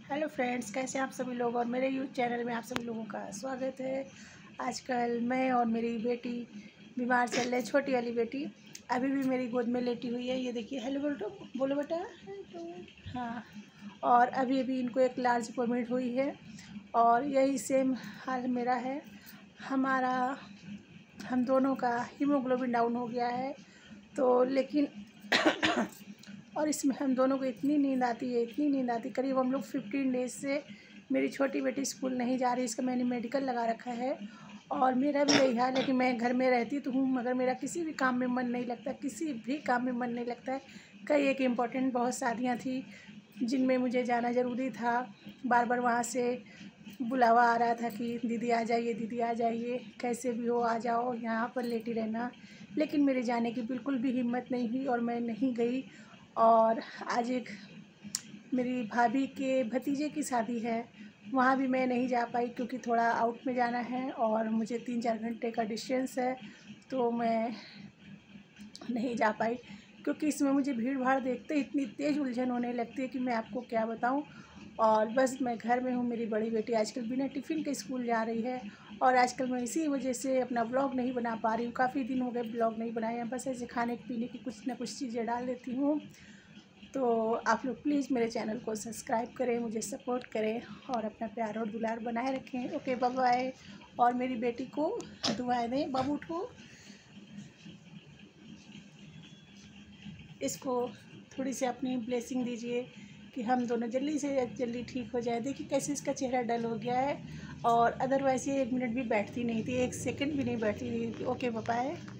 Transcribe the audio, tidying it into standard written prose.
Hello friends, कैसे हैं आप सभी लोग। और मेरे यूट्यूब चैनल में आप सभी लोगों का स्वागत है। आजकल मैं और मेरी बेटी बीमार चल रहे। छोटी वाली बेटी अभी भी मेरी गोद में लेटी हुई है। ये देखिए, हेलो बोलो, बोलो बेटा, हेलो। हाँ, और अभी अभी इनको एक लार्ज वोमिट हुई है और यही सेम हाल मेरा है। हम दोनों का हीमोग्लोबिन डाउन हो गया है। तो लेकिन और इसमें हम दोनों को इतनी नींद आती है, इतनी नींद आती। करीब हम लोग 15 डेज से मेरी छोटी बेटी स्कूल नहीं जा रही। इसका मैंने मेडिकल लगा रखा है और मेरा भी यही हाल है कि मैं घर में रहती तो हूँ, मगर मेरा किसी भी काम में मन नहीं लगता, किसी भी काम में मन नहीं लगता है। कई एक इम्पॉर्टेंट बहुत शादियाँ थी जिनमें मुझे जाना ज़रूरी था। बार बार वहाँ से बुलावा आ रहा था कि दीदी आ जाइए, दीदी आ जाइए, कैसे भी हो आ जाओ, यहाँ पर लेटी रहना। लेकिन मेरे जाने की बिल्कुल भी हिम्मत नहीं हुई और मैं नहीं गई। और आज एक मेरी भाभी के भतीजे की शादी है, वहाँ भी मैं नहीं जा पाई क्योंकि थोड़ा आउट में जाना है और मुझे 3-4 घंटे का डिस्टेंस है, तो मैं नहीं जा पाई। क्योंकि इसमें मुझे भीड़ भाड़ देखते इतनी तेज़ उलझन होने लगती है कि मैं आपको क्या बताऊं। और बस मैं घर में हूँ। मेरी बड़ी बेटी आजकल बिना टिफ़िन के स्कूल जा रही है और आजकल मैं इसी वजह से अपना ब्लॉग नहीं बना पा रही हूँ। काफ़ी दिन हो गए ब्लॉग नहीं बनाए हैं, बस ऐसे खाने पीने की कुछ ना कुछ चीज़ें डाल देती हूँ। तो आप लोग प्लीज़ मेरे चैनल को सब्सक्राइब करें, मुझे सपोर्ट करें और अपना प्यार और दुलार बनाए रखें। Okay, bye bye. और मेरी बेटी को दुआएं दें। बाबू उठो, इसको थोड़ी सी अपनी ब्लेसिंग दीजिए कि हम दोनों जल्दी से जल्दी ठीक हो जाए। देखिए कैसे इसका चेहरा डल हो गया है और अदरवाइज़ ये 1 मिनट भी बैठती नहीं थी, 1 सेकंड भी नहीं बैठती थी। Okay, bye bye.